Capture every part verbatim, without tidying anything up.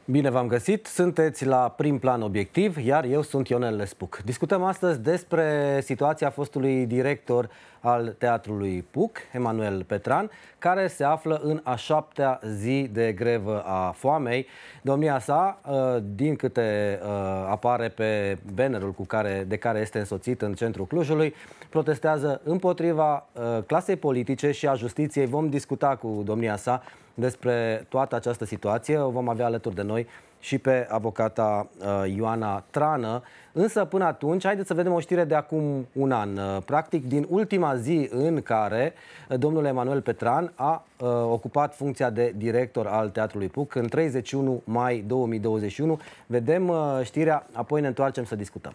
Bine v-am găsit! Sunteți la Prim Plan Obiectiv, iar eu sunt Ionel Lespuc. Discutăm astăzi despre situația fostului director al Teatrului Puc, Emanuel Petran, care se află în a șaptea zi de grevă a foamei. Domnia sa, din câte apare pe bannerul cu care, de care este însoțit în centrul Clujului, protestează împotriva clasei politice și a justiției. Vom discuta cu domnia sa despre toată această situație. O vom avea alături de noi și pe avocata uh, Ioana Trană. Însă până atunci, haideți să vedem o știre de acum un an. Uh, practic din ultima zi în care uh, domnul Emanuel Petran a uh, ocupat funcția de director al Teatrului Puc în treizeci și unu mai două mii douăzeci și unu. Vedem uh, știrea, apoi ne întoarcem să discutăm.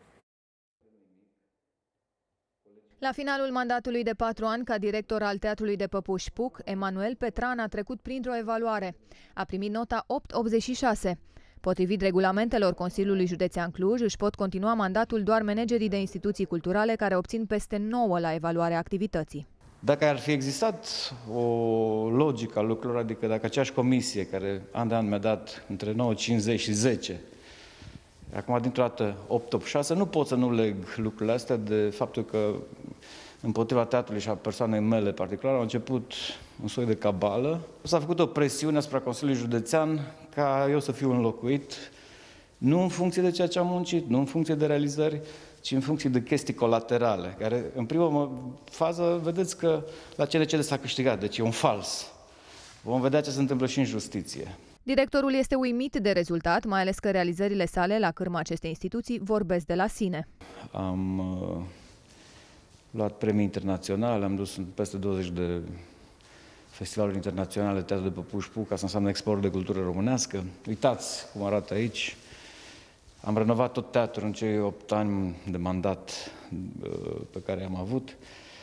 La finalul mandatului de patru ani ca director al Teatrului de Păpuși Puc, Emanuel Petran a trecut printr-o evaluare. A primit nota opt virgulă optzeci și șase. Potrivit regulamentelor Consiliului Județean Cluj, își pot continua mandatul doar managerii de instituții culturale care obțin peste nouă la evaluarea activității. Dacă ar fi existat o logică a lucrurilor, adică dacă aceeași comisie care an de an mi-a dat între nouă virgulă cincizeci și zece, acum, dintr-o dată, opt virgulă optzeci și șase, nu pot să nu leg lucrurile astea de faptul că împotriva teatrului și a persoanei mele particulare au început un soi de cabală. S-a făcut o presiune asupra Consiliului Județean ca eu să fiu înlocuit, nu în funcție de ceea ce am muncit, nu în funcție de realizări, ci în funcție de chestii colaterale, care, în prima fază, vedeți că la C N C D s-a câștigat, deci e un fals. Vom vedea ce se întâmplă și în justiție. Directorul este uimit de rezultat, mai ales că realizările sale la cârma acestei instituții vorbesc de la sine. Am uh, luat premii internaționale, am dus în peste douăzeci de festivaluri internaționale de teatru de Păpuși Puc, asta înseamnă export de cultură românească. Uitați cum arată aici. Am renovat tot teatrul în cei opt ani de mandat uh, pe care am avut.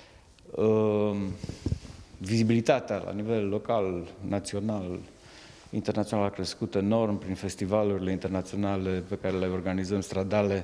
Uh, vizibilitatea la nivel local, național, internațional a crescut enorm prin festivalurile internaționale pe care le organizăm, Stradale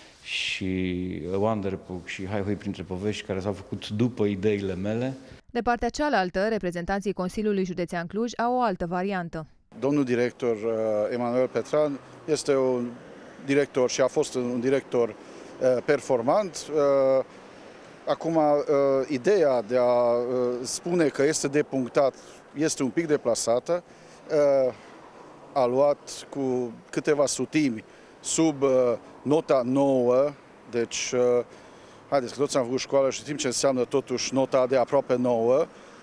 și Wanderpuc și Hai Hui printre povești, care s-au făcut după ideile mele. De partea cealaltă, reprezentanții Consiliului Județean Cluj au o altă variantă. Domnul director uh, Emanuel Petran este un director și a fost un director uh, performant. Uh, acum, uh, ideea de a uh, spune că este depunctat este un pic deplasată. A luat cu câteva sutimi sub nota nouă, deci haideți că toți am făcut școală și știm ce înseamnă totuși nota de aproape nouă.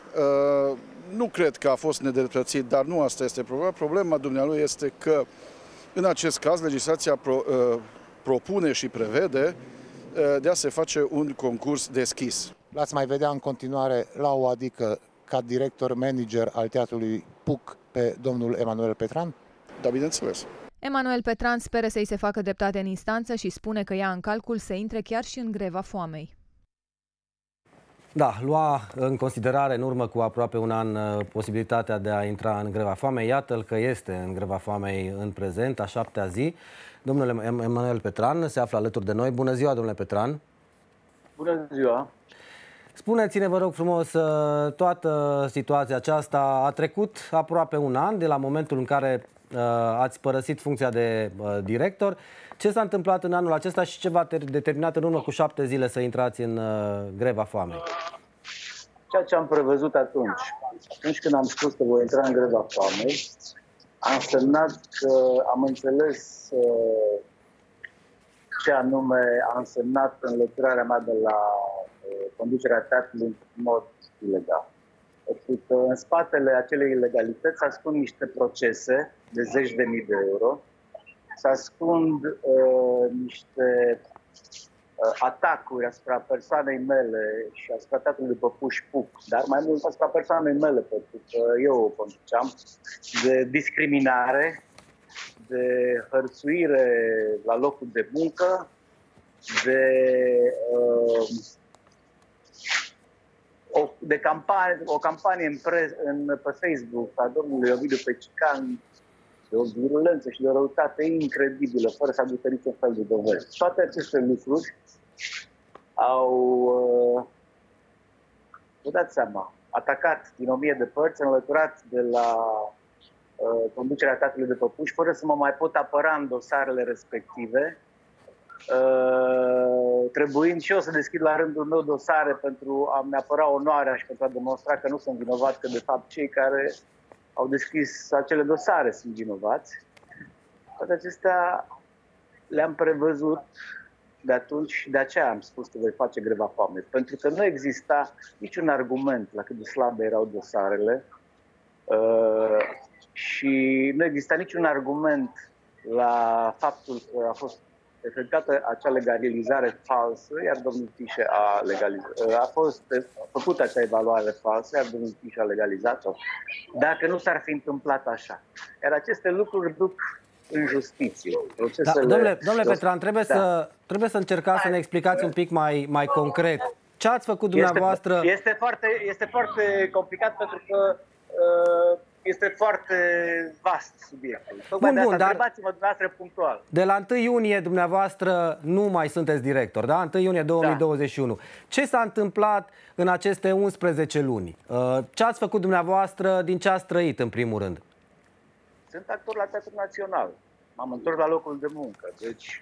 Nu cred că a fost nedreptățit, dar nu asta este problema. Problema dumnealui este că în acest caz legislația pro, propune și prevede de a se face un concurs deschis. L-ați mai vedea în continuare la o adică ca director manager al Teatrului Puc pe domnul Emanuel Petran? Da, bineînțeles. Emanuel Petran speră să-i se facă dreptate în instanță și spune că ia în calcul să intre chiar și în greva foamei. Da, lua în considerare în urmă cu aproape un an posibilitatea de a intra în greva foamei. Iată-l că este în greva foamei în prezent, a șaptea zi. Domnul Emanuel Petran se află alături de noi. Bună ziua, domnule Petran! Bună ziua! Spuneți-ne, vă rog frumos, toată situația aceasta a trecut aproape un an de la momentul în care uh, ați părăsit funcția de uh, director. Ce s-a întâmplat în anul acesta și ce v-a determinat în urmă cu șapte zile să intrați în uh, greva foamei? Ceea ce am prevăzut atunci, atunci când am spus că voi intra în greva foamei, a însemnat că am înțeles uh, ce anume a însemnat înlăturarea mea de la conducerea teatrului în mod ilegal. Pentru că în spatele acelei ilegalități se ascund niște procese de zeci de mii de euro, se ascund uh, niște uh, atacuri asupra persoanei mele și asupra teatrului Păpuși Puc, dar mai mult asupra persoanei mele, pentru că eu o conduceam, de discriminare, de hărțuire la locul de muncă, de uh, O, de campanie, o campanie în pre, în, pe Facebook a domnului Ovidiu Pecican, de o virulență și de o răutate incredibilă, fără să aducă niciun fel de dovezi. Toate aceste lucruri au, uh, vă dați seama, atacat din o mie de părți, înlăturat de la conducerea Teatrului de Păpuși, fără să mă mai pot apăra în dosarele respective, trebuind și eu să deschid la rândul meu dosare pentru a-mi apăra onoarea și pentru a demonstra că nu sunt vinovat, că de fapt cei care au deschis acele dosare sunt vinovați. Toate acestea le-am prevăzut de atunci și de aceea am spus că voi face greva foamei. Pentru că nu exista niciun argument la cât de slabe erau dosarele uh, și nu exista niciun argument la faptul că a fost efectuată acea legalizare falsă, iar domnul Tișe a legalizat. A fost făcută acea evaluare falsă, iar domnul Tișe a legalizat-o, dacă nu s-ar fi întâmplat așa. Iar aceste lucruri duc în justiție. Da, domnule, domnule Petran, trebuie, da. să, trebuie să încercați să ne explicați un pic mai, mai concret. Ce ați făcut dumneavoastră? Este, este, foarte, este foarte complicat pentru că uh, este foarte vast subiectul. Tocmai bun, de asta, bun, întrebați-mă dumneavoastră punctual. De la întâi iunie dumneavoastră nu mai sunteți director, da? întâi iunie două mii douăzeci și unu. Da. Ce s-a întâmplat în aceste unsprezece luni? Ce ați făcut dumneavoastră, din ce ați trăit în primul rând? Sunt actor la Teatrul Național. M-am întors la locul de muncă. Deci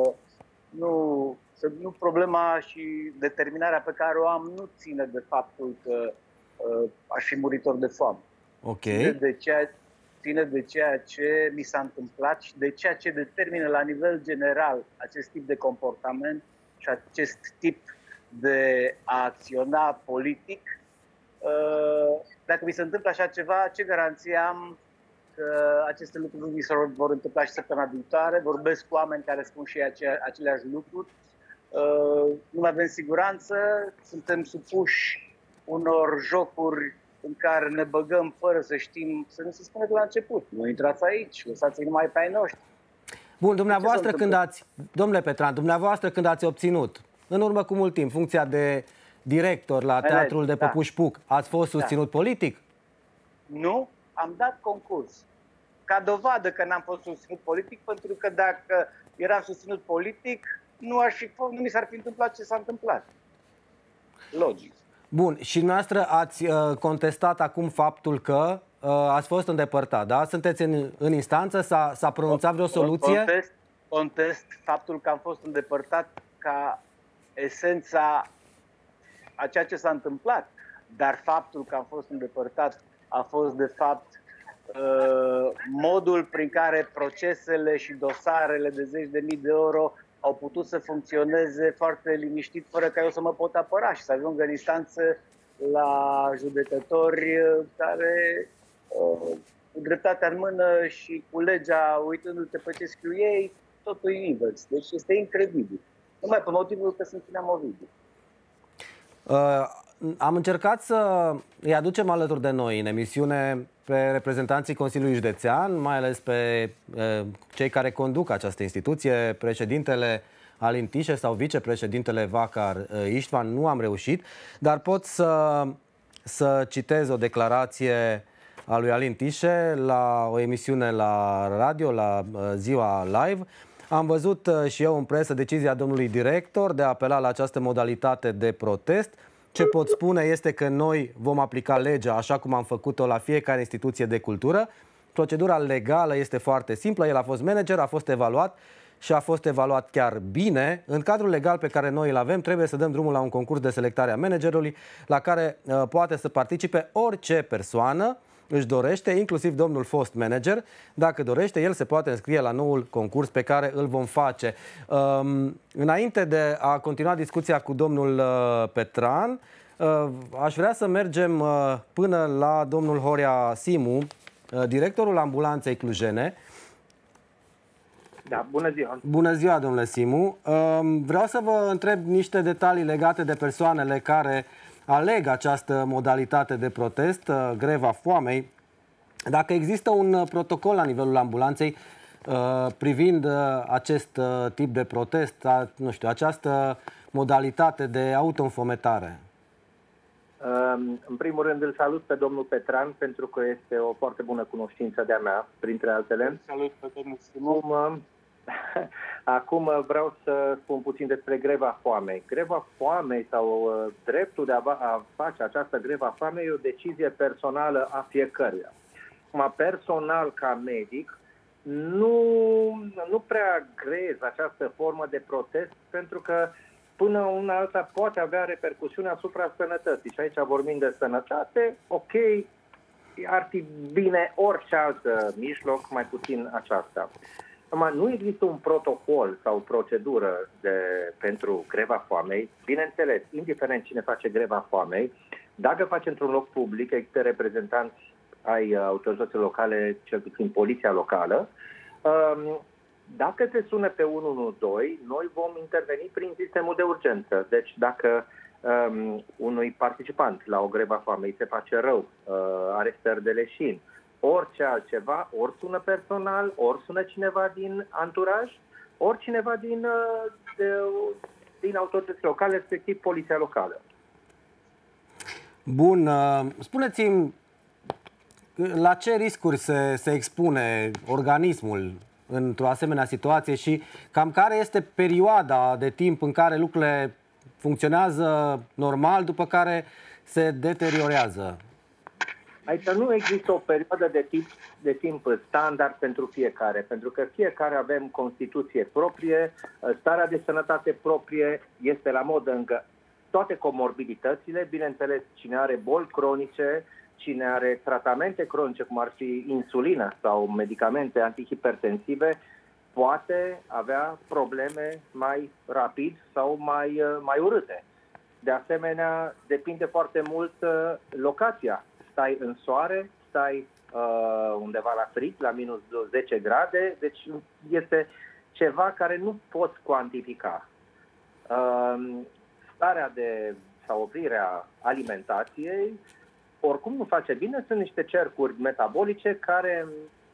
nu, nu problema și determinarea pe care o am nu ține de faptul că aș fi muritor de foame. Okay. Ține de ceea, ține de ceea ce mi s-a întâmplat și de ceea ce determină la nivel general acest tip de comportament și acest tip de a acționa politic. Dacă mi se întâmplă așa ceva, ce garanție am că aceste lucruri nu mi se vor întâmpla și săptămâna viitoare? Vorbesc cu oameni care spun și ace aceleași lucruri. Nu avem siguranță, suntem supuși unor jocuri în care ne băgăm fără să știm, să ne se spune de la început. Nu intrați aici, lăsați-i numai pe ai noștri. Bun, dumneavoastră când ați, domnule Petran, dumneavoastră când ați obținut, în urmă cu mult timp, funcția de director la Teatrul de Păpuși Puc, ați fost susținut da. politic? Nu, am dat concurs. Ca dovadă că n-am fost susținut politic, pentru că dacă eram susținut politic, nu, aș fi fost, nu mi s-ar fi întâmplat ce s-a întâmplat. Logic. Bun, și dumneavoastră ați uh, contestat acum faptul că uh, ați fost îndepărtat, da? Sunteți în, în instanță? S-a pronunțat vreo soluție? Contest, contest faptul că am fost îndepărtat ca esența a ceea ce s-a întâmplat, dar faptul că am fost îndepărtat a fost de fapt uh, modul prin care procesele și dosarele de zeci de mii de euro au putut să funcționeze foarte liniștit, fără ca eu să mă pot apăra și să ajung în instanță la judecători care, cu dreptatea în mână și cu legea uitându-te pe ce scriu ei, totul e invers. Deci este incredibil. Numai pe motivul că sunt inamovibil. Uh, am încercat să îi aducem alături de noi în emisiune pe reprezentanții Consiliului Județean, mai ales pe uh, cei care conduc această instituție, președintele Alin Tișe sau vicepreședintele Vacar uh, Iștvan. Nu am reușit, dar pot să, să citez o declarație a lui Alin Tișe la o emisiune la radio, la uh, Ziua Live. Am văzut uh, și eu în presă decizia domnului director de a apela la această modalitate de protest. Ce pot spune este că noi vom aplica legea așa cum am făcut-o la fiecare instituție de cultură. Procedura legală este foarte simplă. El a fost manager, a fost evaluat și a fost evaluat chiar bine. În cadrul legal pe care noi îl avem, trebuie să dăm drumul la un concurs de selectare a managerului la care uh, poate să participe orice persoană își dorește, inclusiv domnul fost manager. Dacă dorește, el se poate înscrie la noul concurs pe care îl vom face. Um, înainte de a continua discuția cu domnul uh, Petran, uh, aș vrea să mergem uh, până la domnul Horia Simu, uh, directorul ambulanței clujene. Da, bună ziua! Bună ziua, domnule Simu! Uh, vreau să vă întreb niște detalii legate de persoanele care aleg această modalitate de protest, greva foamei. Dacă există un protocol la nivelul ambulanței privind acest tip de protest, nu știu, această modalitate de auto-înfometare? În primul rând îl salut pe domnul Petran, pentru că este o foarte bună cunoștință de-a mea, printre altele. Salut pe domnul Simon. Acum vreau să spun puțin despre greva foamei. Greva foamei sau uh, dreptul de a, a face această greva foamei e o decizie personală a fiecăruia. Acum, personal, ca medic, nu, nu prea grez această formă de protest, pentru că până una alta poate avea repercusiuni asupra sănătății. Și aici vorbim de sănătate, ok, ar fi bine orice alt mijloc, mai puțin aceasta. Acum, nu există un protocol sau o procedură de, pentru greva foamei. Bineînțeles, indiferent cine face greva foamei, dacă face într-un loc public, există reprezentanți ai autorităților locale, cel puțin poliția locală. Dacă se sună pe unu unu doi, noi vom interveni prin sistemul de urgență. Deci dacă um, unui participant la o greva foamei se face rău, uh, are stări de leșin, orice altceva, ori sună personal, ori sună cineva din anturaj, ori cineva din, uh, de, din autoritățile locale, respectiv poliția locală. Bun, uh, spuneți-mi la ce riscuri se, se expune organismul într-o asemenea situație și cam care este perioada de timp în care lucrurile funcționează normal, după care se deteriorează? Aici nu există o perioadă de timp, de timp standard pentru fiecare, pentru că fiecare avem Constituție proprie, starea de sănătate proprie, este la modă încă toate comorbiditățile, bineînțeles cine are boli cronice, cine are tratamente cronice, cum ar fi insulină sau medicamente antihipertensive, poate avea probleme mai rapid sau mai, mai urâte. De asemenea, depinde foarte mult locația. Stai în soare, stai uh, undeva la frig, la minus zece grade, deci este ceva care nu poți cuantifica. Uh, starea de sau oprirea alimentației oricum nu face bine, sunt niște cercuri metabolice care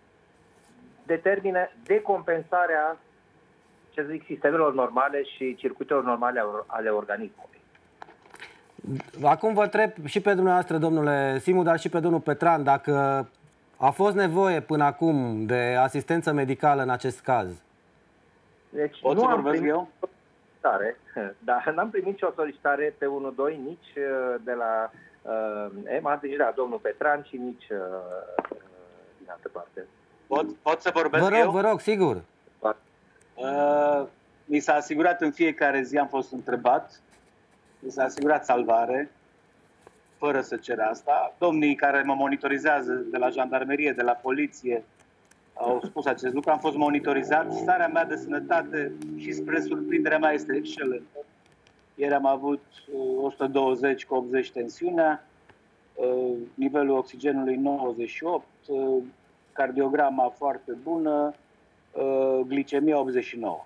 determină decompensarea, ce zic, sistemelor normale și circuitelor normale ale organismului. Acum vă întreb și pe dumneavoastră, domnule Simu, dar și pe domnul Petran, dacă a fost nevoie până acum de asistență medicală în acest caz. Deci Pot nu să am vorbesc primit eu? solicitare, dar n-am primit nicio solicitare pe unu doi, nici de la uh, E M A, deci da, domnul Petran și nici uh, din altă parte. Pot, pot să vorbesc Vă rog, eu? vă rog, sigur. Uh, mi s-a asigurat în fiecare zi, am fost întrebat, mi s-a asigurat salvare, fără să cer asta. Domnii care mă monitorizează de la jandarmerie, de la poliție, au spus acest lucru, am fost monitorizat. Starea mea de sănătate și spre surprinderea mea este excelentă. Ieri am avut o sută douăzeci cu optzeci tensiunea, nivelul oxigenului nouăzeci și opt, cardiograma foarte bună, glicemia optzeci și nouă.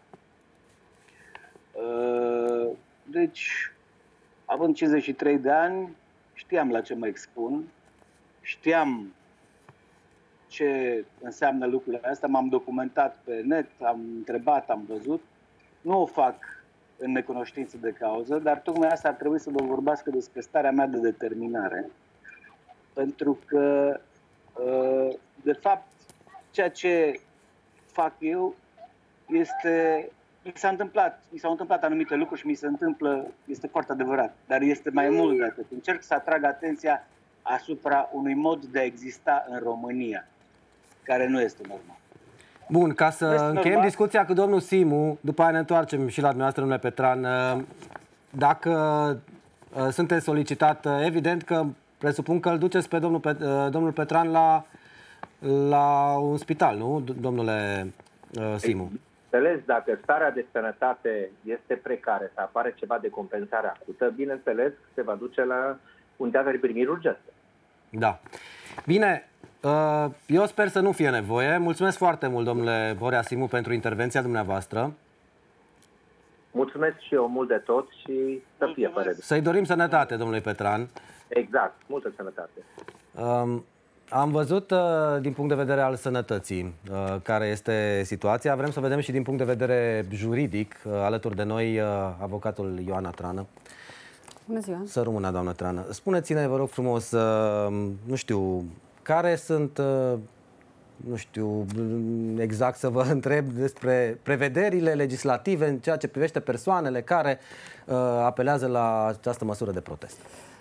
Deci, având cincizeci și trei de ani, știam la ce mă expun, știam ce înseamnă lucrurile astea, m-am documentat pe net, am întrebat, am văzut. Nu o fac în necunoștință de cauză, dar tocmai asta ar trebui să vă vorbească despre starea mea de determinare. Pentru că, de fapt, ceea ce fac eu este... Mi s-a întâmplat, mi s-au întâmplat anumite lucruri și mi se întâmplă, este foarte adevărat, dar este mai mult de atât. Încerc să atrag atenția asupra unui mod de a exista în România, care nu este normal. Bun, ca să este încheiem normal. discuția cu domnul Simu, după aia ne întoarcem și la dumneavoastră, domnule Petran. Dacă sunteți solicitat, evident că presupun că îl duceți pe domnul, Pet domnul Petran la, la un spital, nu, domnule Simu? Înțeles, dacă starea de sănătate este precară, să apare ceva de compensare acută, bineînțeles, se va duce la unitatea de primiri urgență. Da. Bine, eu sper să nu fie nevoie. Mulțumesc foarte mult, domnule Horea Simu, pentru intervenția dumneavoastră. Mulțumesc și eu mult de tot și să fie fără. Să-i dorim sănătate, domnule Petran. Exact, multă sănătate. Um, Am văzut din punct de vedere al sănătății care este situația. Vrem să vedem și din punct de vedere juridic. Alături de noi avocatul Ioana Trană. Bună ziua! Să rămână, doamnă Trană. Spuneți-ne, vă rog frumos, nu știu, care sunt, nu știu exact să vă întreb despre prevederile legislative în ceea ce privește persoanele care apelează la această măsură de protest.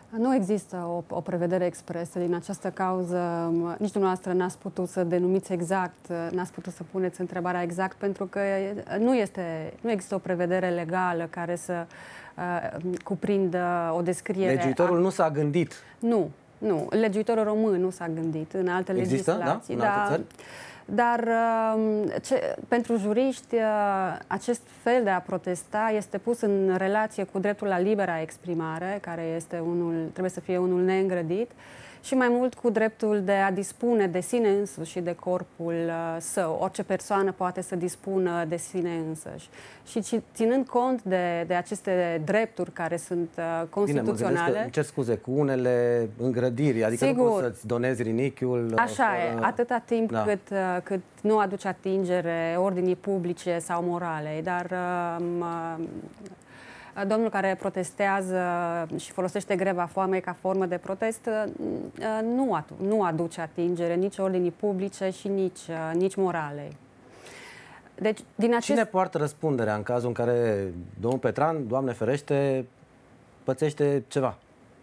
Nu există o, o prevedere expresă din această cauză. Nici dumneavoastră n-ați putut să denumiți exact, n-ați putut să puneți întrebarea exact, pentru că nu, este, nu există o prevedere legală care să uh, cuprindă o descriere. Legiuitorul a... nu s-a gândit. Nu, nu. Legiuitorul român nu s-a gândit. În alte există, legislații. Da? În alte da, țări? Dar ce, pentru juriști, acest fel de a protesta este pus în relație cu dreptul la libera exprimare, care este unul, trebuie să fie unul neîngrădit, și mai mult cu dreptul de a dispune de sine însuși și de corpul său. Orice persoană poate să dispună de sine însăși. Și ținând cont de, de aceste drepturi care sunt constituționale... Bine, mă că, cer scuze, cu unele îngrădiri, adică sigur, nu poți să-ți donezi rinichiul... Așa fără... e, atâta timp da. cât, cât nu aduce atingere ordinii publice sau morale, dar... Um, Domnul care protestează și folosește greva foamei ca formă de protest nu, adu nu aduce atingere nici ordinii publice și nici, nici moralei. Deci, din acest... Cine poartă răspunderea în cazul în care domnul Petran, Doamne ferește, pățește ceva?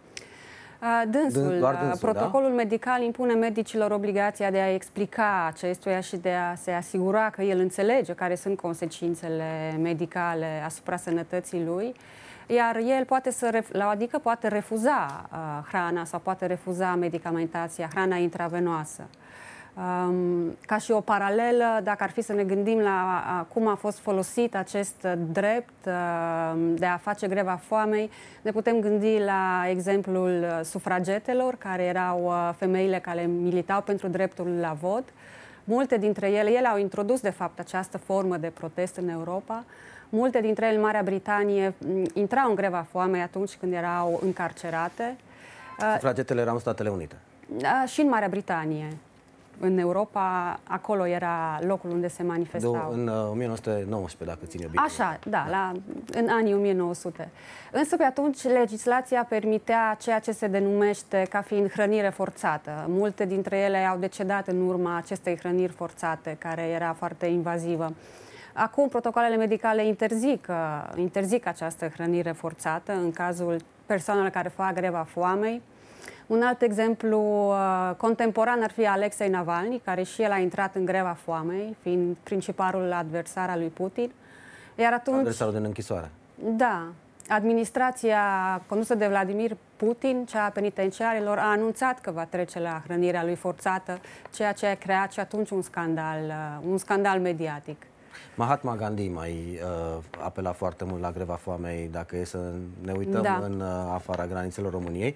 Dânsul, doar dânsul, protocolul da? medical impune medicilor obligația de a explica acestuia și de a se asigura că el înțelege care sunt consecințele medicale asupra sănătății lui, iar el poate să, adică poate refuza uh, hrana sau poate refuza medicamentația, hrana intravenoasă. Um, ca și o paralelă, dacă ar fi să ne gândim la a, cum a fost folosit acest drept uh, de a face greva foamei, ne putem gândi la exemplul sufragetelor, care erau uh, femeile care militau pentru dreptul la vot. Multe dintre ele, ele au introdus de fapt această formă de protest în Europa. Multe dintre ele în Marea Britanie intrau în greva foamei atunci când erau încarcerate. Uh, Sufragetele erau în Statele Unite. Uh, și în Marea Britanie. În Europa, acolo era locul unde se manifestau. În uh, o mie nouă sute nouăsprezece, dacă țin eu bine. Așa, da, da. La, în anii o mie nouă sute. Însă pe atunci legislația permitea ceea ce se denumește ca fiind hrănire forțată. Multe dintre ele au decedat în urma acestei hrăniri forțate, care era foarte invazivă. Acum, protocoalele medicale interzic, interzic această hrănire forțată în cazul persoanelor care fac greva foamei. Un alt exemplu uh, contemporan ar fi Alexei Navalny, care și el a intrat în greva foamei, fiind principalul adversar al lui Putin. Iar atunci... Adversarul din închisoare. Da. Administrația condusă de Vladimir Putin, cea a penitenciarilor, a anunțat că va trece la hrănirea lui forțată, ceea ce a creat și atunci un scandal, uh, un scandal mediatic. Mahatma Gandhi mai uh, apela foarte mult la greva foamei, dacă e să ne uităm da. în uh, afara granițelor României.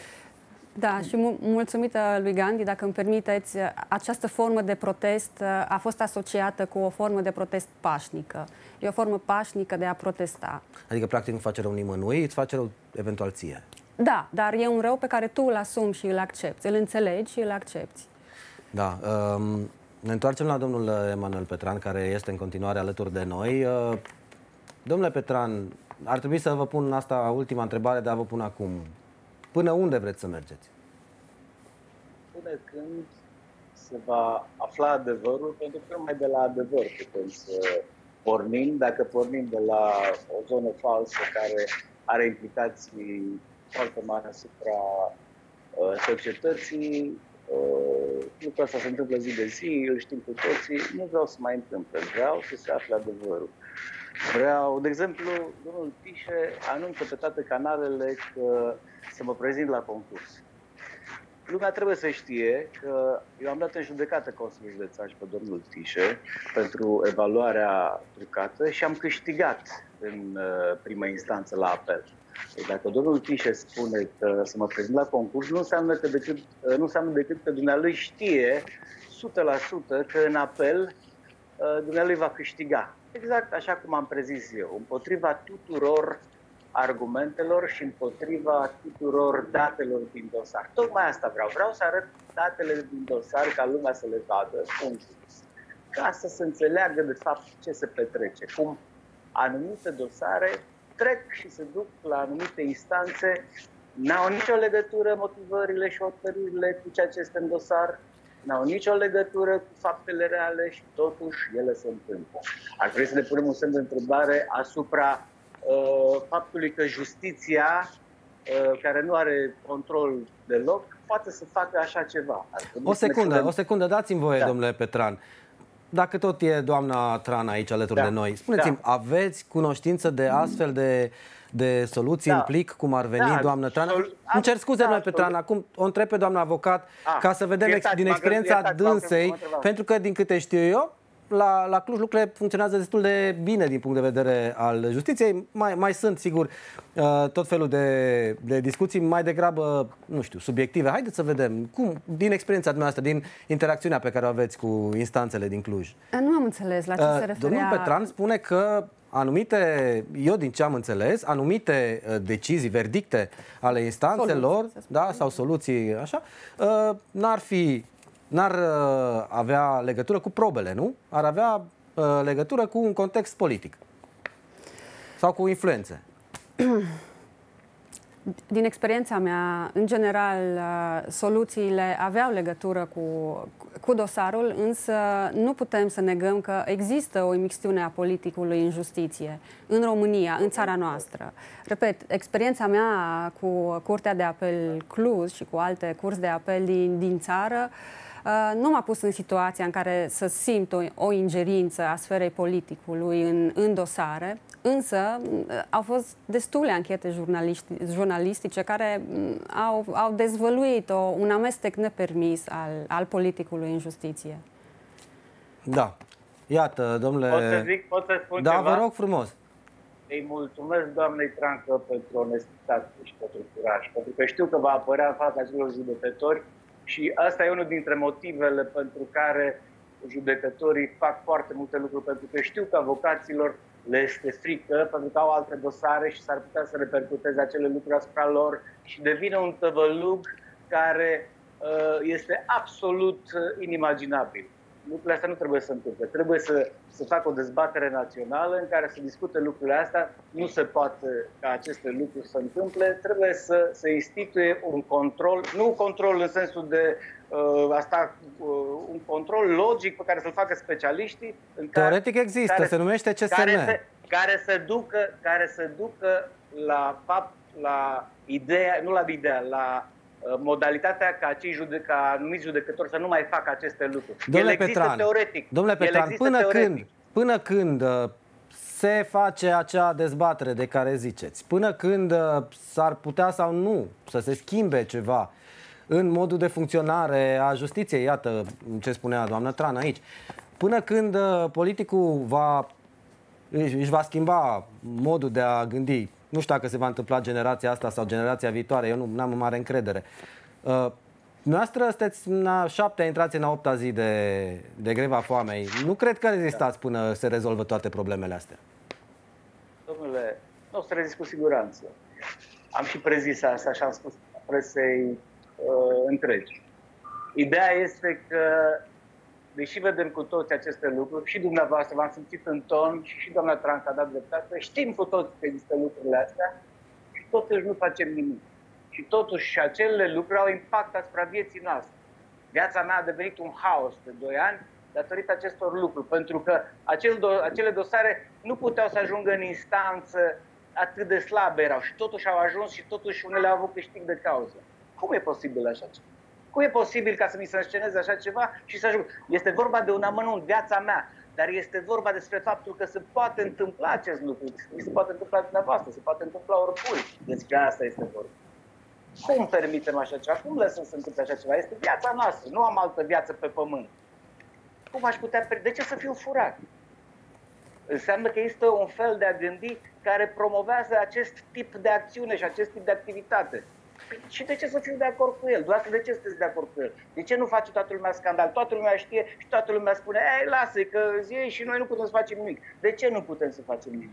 Da, și mulțumită lui Gandhi, dacă îmi permiteți, această formă de protest a fost asociată cu o formă de protest pașnică. E o formă pașnică de a protesta. Adică, practic, nu face rău nimănui, îți face rău eventual ție. Da, dar e un rău pe care tu îl asumi și îl accepți, îl înțelegi și îl accepți. Da. Um, ne întoarcem la domnul Emanuel Petran, care este în continuare alături de noi. Uh, domnule Petran, ar trebui să vă pun asta, ultima întrebare, dar vă pun acum. Până unde vreți să mergeți? Până când se va afla adevărul, pentru că numai de la adevăr putem să pornim. Dacă pornim de la o zonă falsă care are implicații foarte mari asupra uh, societății, uh, lucrul ăsta se întâmplă zi de zi, îl știm cu toții, nu vreau să mai întâmple, vreau să se afle adevărul. Vreau, de exemplu, domnul Tișe anunță pe toate canalele că să mă prezint la concurs. Lumea trebuie să știe că eu am dat în judecată Consiliul Județean și pe domnul Tișe pentru evaluarea trucată și am câștigat în prima instanță la apel. Deci dacă domnul Tișe spune că să mă prezint la concurs, nu înseamnă, că decât, nu înseamnă decât că dumnealui știe o sută la sută că în apel dumnealui va câștiga. Exact așa cum am prezis eu, împotriva tuturor argumentelor și împotriva tuturor datelor din dosar. Tocmai asta vreau. Vreau să arăt datele din dosar ca lumea să le vadă, ca să se înțeleagă de fapt ce se petrece, cum anumite dosare trec și se duc la anumite instanțe, n-au nicio legătură motivările și hotărârile cu ceea ce este în dosar, n-au nicio legătură cu faptele reale și totuși ele se întâmplă. Ar trebui să ne punem un semn de întrebare asupra uh, faptului că justiția care nu are control deloc, poate să facă așa ceva. O secundă, o secundă, dați-mi voie, da. domnule Petran. Dacă tot e doamna Tran aici alături da. de noi, spuneți-mi, da. aveți cunoștință de astfel de, de soluții da. în plic, cum ar veni, da. doamnă Tran? Sol... Îmi cer scuze, da, noi, Petran, acum o întreb pe doamna avocat, A, ca să vedem iertați, din experiența iertați, dânsei, pentru că, din câte știu eu, La, la Cluj lucrurile funcționează destul de bine din punct de vedere al justiției. Mai, mai sunt, sigur, tot felul de, de discuții mai degrabă, nu știu, subiective. Haideți să vedem cum, din experiența dumneavoastră, din interacțiunea pe care o aveți cu instanțele din Cluj. Nu am înțeles la ce se referea. Domnul Petran spune că anumite, eu din ce am înțeles, anumite decizii, verdicte ale instanțelor, soluții, da, sau soluții, așa, n-ar fi n-ar uh, avea legătură cu probele, nu? Ar avea uh, legătură cu un context politic sau cu influențe. Din experiența mea, în general, uh, soluțiile aveau legătură cu, cu dosarul, însă nu putem să negăm că există o imixtiune a politicului în justiție, în România, în țara noastră. Repet, experiența mea cu Curtea de Apel Cluj și cu alte curți de apel din, din țară Uh, nu m-a pus în situația în care să simt o, o ingerință a sferei politicului în, în dosare, însă uh, au fost destule anchete jurnalistice care uh, au, au dezvăluit o, un amestec nepermis al, al politicului în justiție. Da. Iată, domnule... Pot să zic, pot să spun da, ceva? Vă rog frumos. Îi mulțumesc doamnei Trancă pentru onestitate și pentru curaj, pentru că știu că va apărea în fața acelor judecători. Și asta e unul dintre motivele pentru care judecătorii fac foarte multe lucruri, pentru că știu că avocaților le este frică, pentru că au alte dosare și s-ar putea să repercuteze acele lucruri asupra lor și devine un tăvălug care uh, este absolut inimaginabil. Lucrurile astea nu trebuie să se întâmple. Trebuie să, să facă o dezbatere națională în care să discute lucrurile astea. Nu se poate ca aceste lucruri să întâmple. Trebuie să se instituie un control, nu un control în sensul de uh, asta, uh, un control logic pe care să-l facă specialiștii. În care, Teoretic există, care, se numește C S N. Care se, care se ducă, care se ducă la fapt, la ideea, nu la ideea, la modalitatea ca acei jude- ca anumiți judecători să nu mai facă aceste lucruri. Domnule El există Petran, teoretic. Domnule Petran, până teoretic. când, până când uh, se face acea dezbatere de care ziceți, până când uh, s-ar putea sau nu să se schimbe ceva în modul de funcționare a justiției, iată ce spunea doamna Tran aici, până când uh, politicul va, își, își va schimba modul de a gândi, nu știu dacă se va întâmpla generația asta sau generația viitoare, eu nu am mare încredere. Uh, Noastră sunteți în a șaptea, intrați în a opta zi de, de greva foamei. Nu cred că rezistați până se rezolvă toate problemele astea. Domnule, nu o să rezist cu siguranță. Am și prezis asta și am spus presei uh, întregi. Ideea este că, deși vedem cu toți aceste lucruri, și dumneavoastră v-am simțit în ton și și doamna Trancă a dat dreptate, știm cu toți că există lucrurile astea și totuși nu facem nimic. Și totuși acele lucruri au impact asupra vieții noastre. Viața mea a devenit un haos de doi ani datorită acestor lucruri, pentru că acel do- acele dosare nu puteau să ajungă în instanță, atât de slabe erau și totuși au ajuns și totuși unele au avut câștig de cauză. Cum e posibil așa ceva? Cum e posibil ca să mi se însceneze așa ceva și să ajung? Este vorba de un amănunt, viața mea, dar este vorba despre faptul că se poate întâmpla acest lucru. Se poate întâmpla dumneavoastră, se poate întâmpla oricui. Despre asta este vorba. Cum permitem așa ceva? Cum lăsăm să întâmple așa ceva? Este viața noastră, nu am altă viață pe pământ. Cum aș putea... De ce să fiu furat? Înseamnă că există un fel de a gândi care promovează acest tip de acțiune și acest tip de activitate. Și de ce să fiu de acord cu el? Doar de ce sunteți de acord cu el? De ce nu face toată lumea scandal? Toată lumea știe și toată lumea spune, ei, lasă că zi și noi nu putem să facem nimic. De ce nu putem să facem nimic?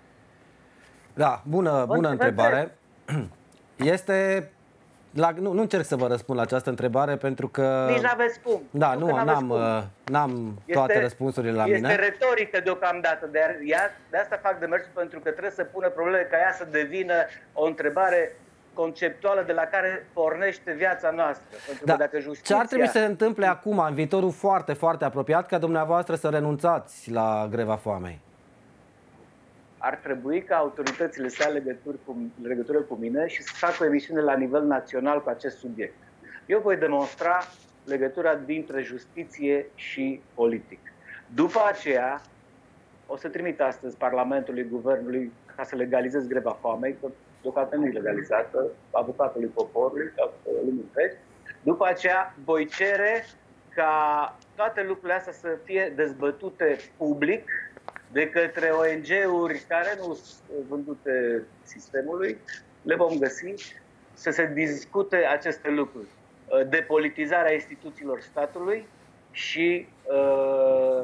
Da, bună, bună întrebare. Este... La, nu, nu încerc să vă răspund la această întrebare pentru că... Nici n-aveți cum. Da, nu, n-am, n-am toate răspunsurile la este mine. Este retorică deocamdată, de, de asta fac demersul, pentru că trebuie să pună probleme ca ea să devină o întrebare conceptuală de la care pornește viața noastră. Pentru da. că dacă justiția... Ce ar trebui să se întâmple acum, în viitorul foarte, foarte apropiat, ca dumneavoastră să renunțați la greva foamei? ar trebui ca autoritățile să ia legătură cu, legătură cu mine și să facă o emisiune la nivel național cu acest subiect. Eu voi demonstra legătura dintre justiție și politic. După aceea, o să trimit astăzi Parlamentului, Guvernului, ca să legalizez greva foamei, că deocamdată nu e legalizată, avocatului poporului, lumii întregi. După aceea, voi cere ca toate lucrurile astea să fie dezbătute public de către O N G-uri care nu sunt vândute sistemului, le vom găsi, să se discute aceste lucruri. Depolitizarea instituțiilor statului și, uh,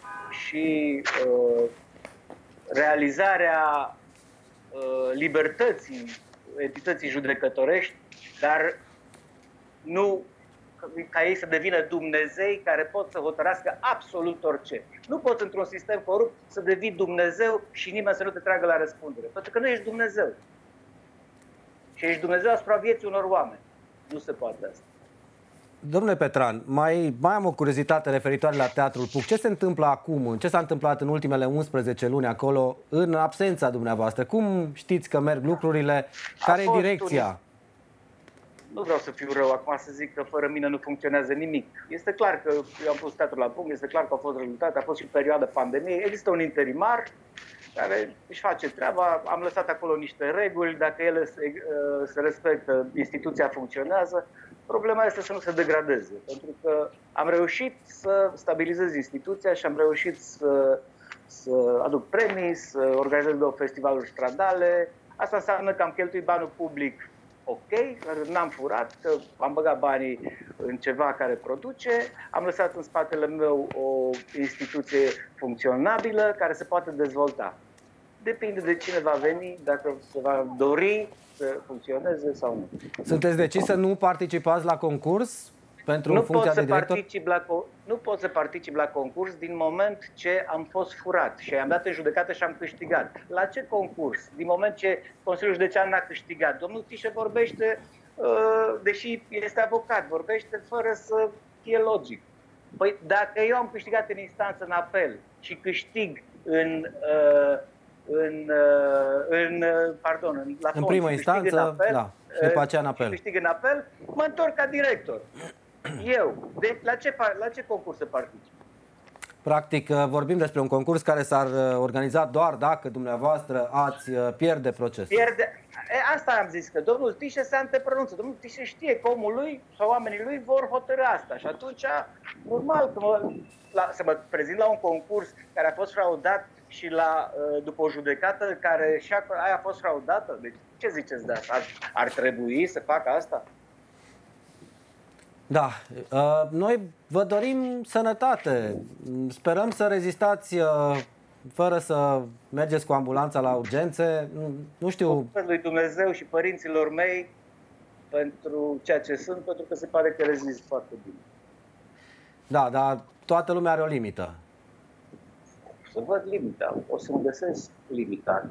și uh, realizarea uh, libertății entității judecătorești, dar nu ca ei să devină Dumnezei care pot să hotărască absolut orice. Nu poți într-un sistem corupt să devii Dumnezeu și nimeni să nu te tragă la răspundere. Pentru că nu ești Dumnezeu. Și ești Dumnezeu asupra vieții unor oameni. Nu se poate asta. Domnule Petran, mai, mai am o curiozitate referitoare la Teatrul Puc. Ce se întâmplă acum? Ce s-a întâmplat în ultimele unsprezece luni acolo, în absența dumneavoastră? Cum știți că merg lucrurile? Care e direcția? Un... Nu vreau să fiu rău acum să zic că fără mine nu funcționează nimic. Este clar că eu am pus Teatrul la punct, este clar că au fost rezultate, a fost și perioada pandemiei. Există un interimar care își face treaba, am lăsat acolo niște reguli, dacă ele se, se respectă, instituția funcționează. Problema este să nu se degradeze, pentru că am reușit să stabilizez instituția și am reușit să, să aduc premii, să organizez două festivaluri stradale. Asta înseamnă că am cheltuit banul public ok, n-am furat, că am băgat banii în ceva care produce, am lăsat în spatele meu o instituție funcționabilă care se poate dezvolta. Depinde de cine va veni, dacă se va dori să funcționeze sau nu. Sunteți decis să nu participați la concurs pentru nu funcția pot de director? Particip la, nu pot să particip la concurs din moment ce am fost furat și am dat în judecată și am câștigat. La ce concurs? Din moment ce Consiliul Județean n-a câștigat. Domnul Tișe vorbește, deși este avocat, vorbește fără să fie logic. Păi dacă eu am câștigat în instanță în apel și câștig în... în, în pardon, în, la în primă instanță, în apel, da, și după aceea în apel. câștig în apel, mă întorc ca director. Eu, de, la, ce, la ce concurs să particip? Practic, vorbim despre un concurs care s-ar organiza doar dacă dumneavoastră ați pierde procesul. Pierde. E, asta am zis, că domnul Tișe se antepronunță. Domnul Tișe știe că omul lui sau oamenii lui vor hotărâ asta. Și atunci, normal, că mă, la, să mă prezint la un concurs care a fost fraudat și la, după o judecată care și aia a fost fraudată. Deci, ce ziceți de asta? Ar, ar trebui să facă asta? Da, noi vă dorim sănătate. Sperăm să rezistați fără să mergeți cu ambulanța la urgențe. Nu știu... Mulțumesc lui Dumnezeu și părinților mei pentru ceea ce sunt, pentru că se pare că rezist foarte bine. Da, dar toată lumea are o limită. Să văd limita. O să-mi găsesc limita.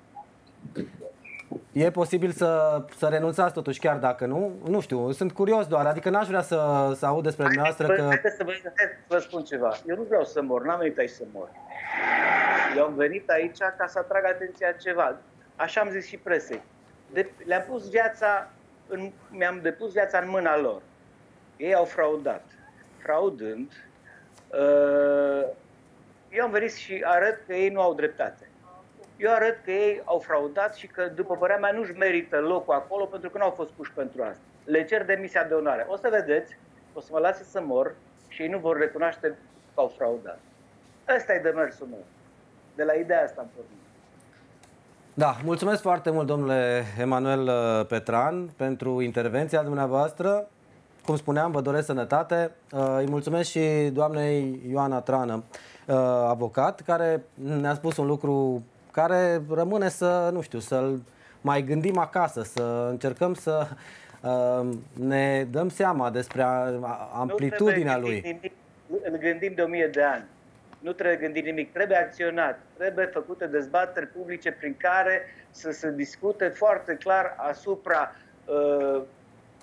E posibil să, să renunțați totuși, chiar dacă nu? Nu știu, sunt curios doar, adică n-aș vrea să, să aud despre dumneavoastră că... Haideți să vă, vă spun ceva. Eu nu vreau să mor, n-am venit aici să mor. Eu am venit aici ca să atrag atenția ceva. Așa am zis și presei. Le-am pus viața, în, mi-am depus viața în mâna lor. Ei au fraudat. Fraudând, eu am venit și arăt că ei nu au dreptate. Eu arăt că ei au fraudat și că, după părerea mea, nu-și merită locul acolo pentru că nu au fost puși pentru asta. Le cer demisia de onoare. O să vedeți, o să mă lase să mor și ei nu vor recunoaște că au fraudat. Ăsta e demersul meu. De la ideea asta am pornit. Da, mulțumesc foarte mult, domnule Emanuel Petran, pentru intervenția dumneavoastră. Cum spuneam, vă doresc sănătate. Îi mulțumesc și doamnei Ioana Trană, avocat, care ne-a spus un lucru care rămâne să, nu știu, să-l mai gândim acasă, să încercăm să uh, ne dăm seama despre amplitudinea lui. Nimic, îl gândim de o mie de ani. Nu trebuie gândit nimic, trebuie acționat, trebuie făcute dezbateri publice prin care să se discute foarte clar asupra uh,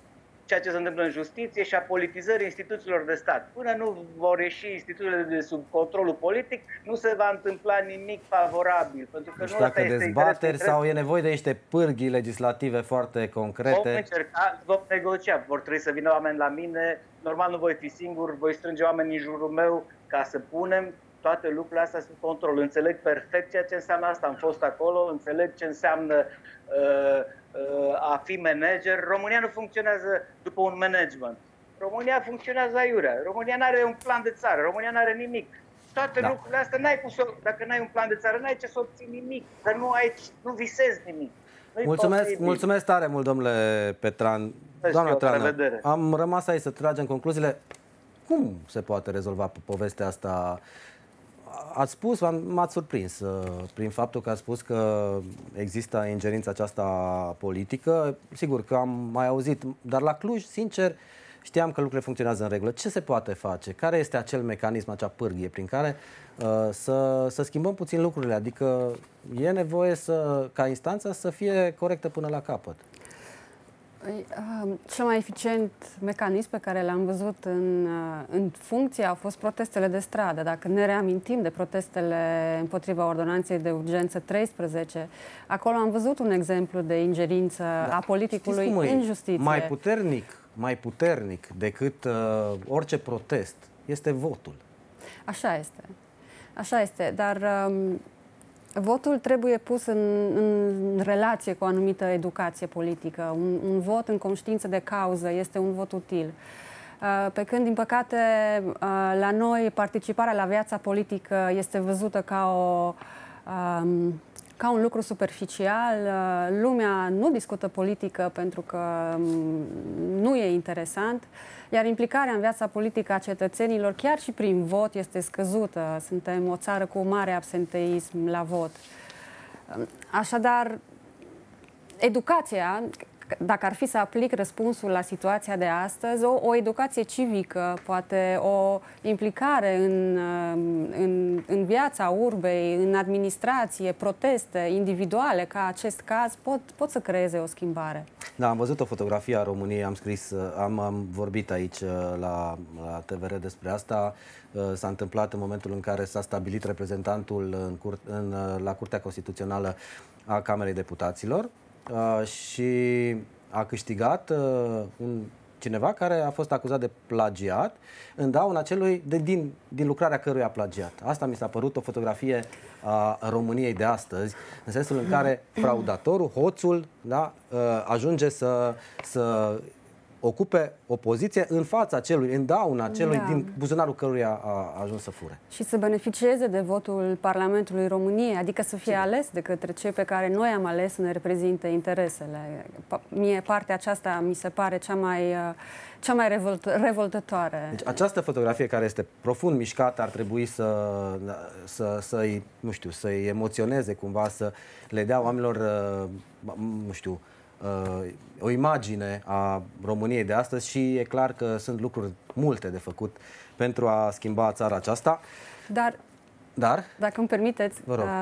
ceea ce se întâmplă în justiție și a politizării instituțiilor de stat. Până nu vor ieși instituțiile de sub controlul politic, nu se va întâmpla nimic favorabil. Pentru că nu știu nu dacă dezbateri sau e nevoie de niște pârghii legislative foarte concrete. Vom încerca, vom negocia. Vor trebui să vină oameni la mine. Normal nu voi fi singur, voi strânge oameni în jurul meu ca să punem toate lucrurile astea sub control. Înțeleg perfect ceea ce înseamnă asta. Am fost acolo, înțeleg ce înseamnă uh, uh, a fi manager. România nu funcționează după un management. România funcționează aiurea. România nu are un plan de țară. România nu are nimic. Toate da. lucrurile astea, n-ai pus, dacă n-ai un plan de țară, n-ai ce să obții nimic. Că nu, ai, nu visezi nimic. Mulțumesc, mulțumesc tare mult, domnule Petran. Doamna Trană, am rămas aici să tragem concluziile. Cum se poate rezolva povestea asta? Ați spus, m-ați surprins prin faptul că ați spus că există ingerința aceasta politică. Sigur că am mai auzit, dar la Cluj, sincer, știam că lucrurile funcționează în regulă. Ce se poate face? Care este acel mecanism, acea pârghie prin care uh, să, să schimbăm puțin lucrurile? Adică e nevoie să, ca instanța să fie corectă până la capăt. Cel mai eficient mecanism pe care l-am văzut în, în funcție au fost protestele de stradă. Dacă ne reamintim de protestele împotriva ordonanței de urgență treisprezece, acolo am văzut un exemplu de ingerință da. a politicului în justiție. Mai puternic, mai puternic decât uh, orice protest este votul. Așa este. Așa este, dar um, votul trebuie pus în, în relație cu o anumită educație politică. Un, un vot în conștiință de cauză este un vot util. Pe când, din păcate, la noi participarea la viața politică este văzută ca, o, ca un lucru superficial. Lumea nu discută politică pentru că nu e interesant, iar implicarea în viața politică a cetățenilor, chiar și prin vot, este scăzută. Suntem o țară cu mare absenteism la vot. Așadar, educația, dacă ar fi să aplic răspunsul la situația de astăzi, o, o educație civică, poate o implicare în, în, în viața urbei, în administrație, proteste individuale, ca acest caz, pot, pot să creeze o schimbare. Da, am văzut o fotografie a României, am scris, am, am vorbit aici la, la T V R despre asta. S-a întâmplat în momentul în care s-a stabilit reprezentantul în cur, în, la Curtea Constituțională a Camerei Deputaților. Uh, și a câștigat uh, un, cineva care a fost acuzat de plagiat în dauna celui de, din, din lucrarea căruia a plagiat. Asta mi s-a părut o fotografie a României de astăzi, în sensul în care fraudatorul, hoțul, da, uh, ajunge să, să ocupe o poziție în fața celui, în dauna celui da. din buzunarul căruia a ajuns să fure. Și să beneficieze de votul Parlamentului României, adică să fie Sigur. ales de către cei pe care noi am ales să ne reprezinte interesele. Mie partea aceasta mi se pare cea mai, cea mai revolt, revoltătoare. Deci această fotografie care este profund mișcată ar trebui să, să, să-i, nu știu, să-i emoționeze cumva, să le dea oamenilor, nu știu, o imagine a României de astăzi și e clar că sunt lucruri multe de făcut pentru a schimba țara aceasta. Dar, Dar dacă îmi permiteți,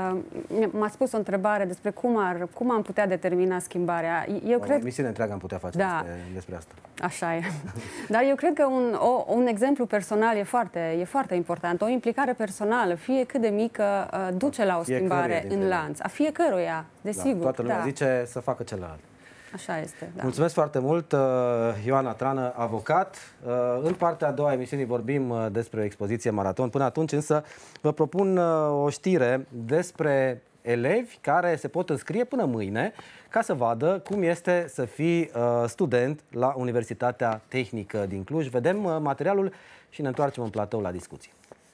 m-a spus o întrebare despre cum, ar, cum am putea determina schimbarea. Eu o cred... emisiune întreagă am putea face da. despre, despre asta. Așa e. Dar eu cred că un, o, un exemplu personal e foarte, e foarte important. O implicare personală, fie cât de mică, duce la o schimbare în lanț. A fiecăruia, desigur. Da, toată lumea da. zice să facă celălalt. Așa este, da. Mulțumesc foarte mult, Ioana Trană, avocat. În partea a doua a emisiunii vorbim despre o expoziție maraton. Până atunci însă vă propun o știre despre elevi care se pot înscrie până mâine ca să vadă cum este să fii student la Universitatea Tehnică din Cluj. Vedem materialul și ne întoarcem în platou la discuții.